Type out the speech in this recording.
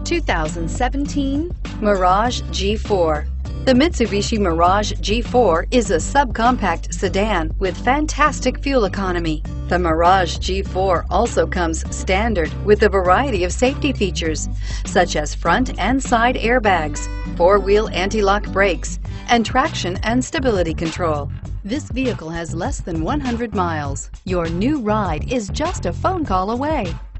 2017 Mirage G4. The Mitsubishi Mirage G4 is a subcompact sedan with fantastic fuel economy. The Mirage G4 also comes standard with a variety of safety features, such as front and side airbags, four-wheel anti-lock brakes, and traction and stability control. This vehicle has less than 100 miles. Your new ride is just a phone call away.